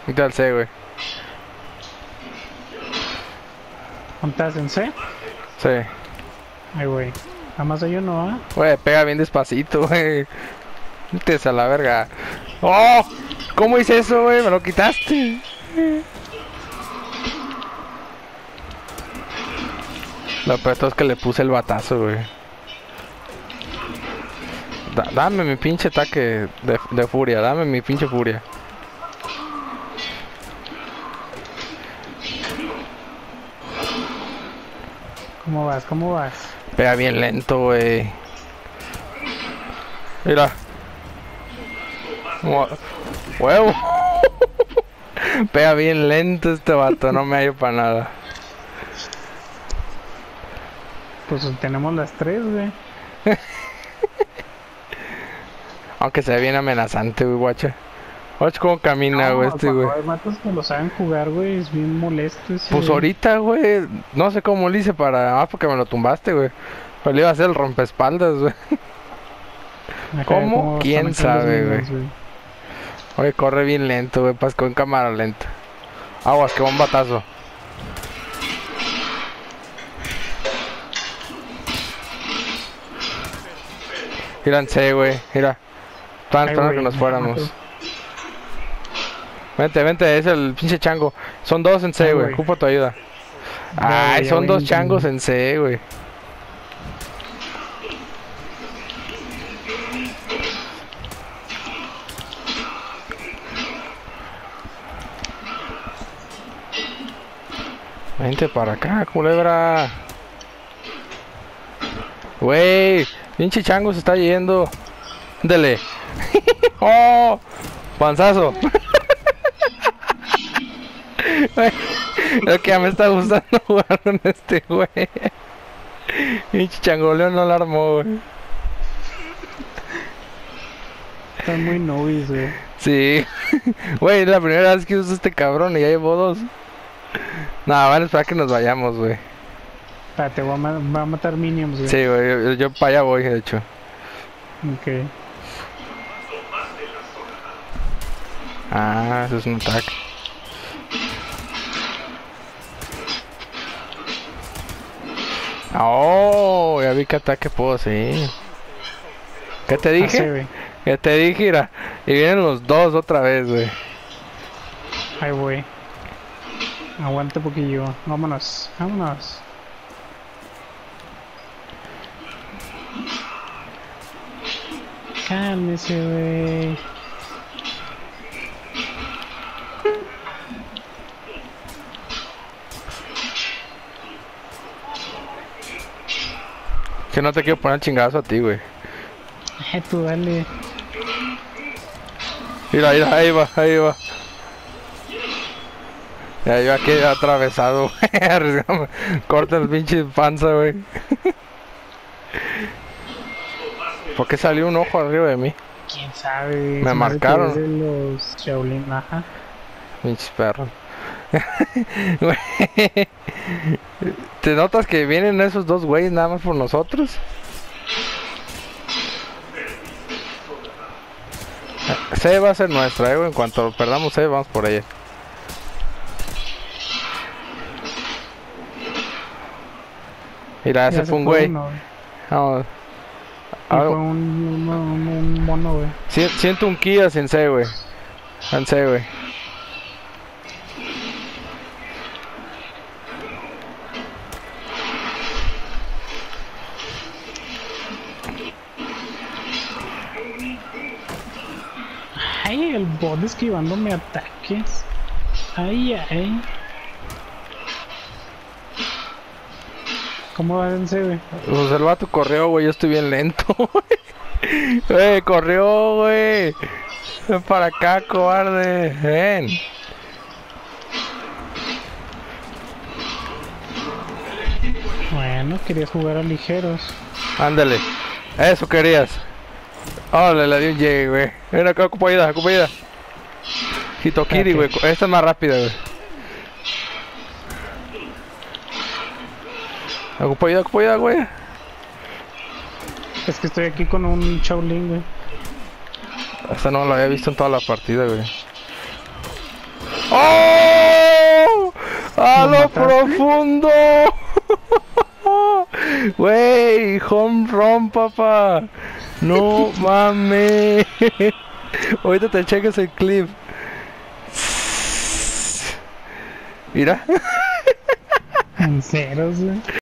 ¿Qué tal C, güey? ¿Estás en C? Sí. Ay, güey. Nada más hay uno, ¿ah? Güey, pega bien despacito, güey. Te a la verga. ¡Oh! ¿Cómo hice eso, güey? Me lo quitaste. Lo peor es que le puse el batazo, güey. Dame mi pinche ataque de furia. Dame mi pinche furia. ¿Cómo vas? ¿Cómo vas? Pega bien lento, güey. Mira. Huevo. Pega bien lento este vato. No me hallo para nada. Pues tenemos las tres, güey. Aunque se ve bien amenazante, güey, guacha. Guacha cómo camina, güey, este, güey. Hay matos que lo saben jugar, güey. Es bien molesto ese. Pues ahorita, güey. No sé cómo le hice para... Ah, porque me lo tumbaste, güey. Pero le iba a hacer el rompeespaldas, güey. ¿Cómo? ¿Quién sabe, güey? Oye, corre bien lento, güey. Pasó en cámara lenta. Aguas, que va un batazo. Gíranse, güey. Mira. Estaban esperando que nos fuéramos. Vente, vente. Es el pinche chango. Son dos en C, güey. Ocupo tu ayuda. Ay, son dos changos en C, güey. Vente para acá, culebra. Güey, pinche chango se está yendo. Dele. Oh, panzazo. Lo que ya me está gustando jugar con este güey. Pinche changoleón no la armó, güey. Están muy novios, güey. Sí. Güey, es la primera vez que uso este cabrón y ya llevo dos. Nada, van a esperar que nos vayamos, güey. Espérate, va a matar minions, güey. Sí, güey, yo para allá voy, de hecho. Ok. Ah, eso es un ataque. Oh, ya vi qué ataque puedo hacer. ¿Qué te dije? Ah, sí, güey. ¿Qué te dije? Mira. Y vienen los dos otra vez, güey. Ahí voy. Aguanta un poquillo. Vámonos, vámonos. Cálmese, güey. Que no te quiero poner chingazo a ti, güey. Tú dale. Mira, mira, ahí va, ahí va. Ya yo aquí atravesado, güey. Arriesgame. Corta el pinche panza, güey. ¿Por qué salió un ojo arriba de mí? ¿Quién sabe? Me marcaron. De los Shaolin, ajá. Pinches perros. ¿Te notas que vienen esos dos güeyes nada más por nosotros? C va a ser nuestra, güey. En cuanto perdamos C, vamos por ella. Mira, ese fue un güey. Vamos. Fue un mono, güey. Siento un Kia en C, güey. En C, güey. Ay, el bot esquivándome ataques. Ay, ay. ¿Cómo va en C, güey? Pues el vato corrió, güey. Yo estoy bien lento, güey. Güey, corrió, güey. Ven para acá, cobarde. Ven. Bueno, querías jugar a ligeros. Ándale. Eso querías. Órale, le di un llegue, güey. Ven acá, ocupa ayuda, ocupa ayuda. Hitokiri, güey. Esta es más rápida, güey. Ocupa ayuda, güey. Es que estoy aquí con un Shaolin, güey. Esta no la había visto en toda la partida, güey. ¡Oh! ¡A ¿Lo lo mataste? profundo! Wey, home run, papá. No mames. Ahorita te cheques el clip. Mira. En ceros, güey.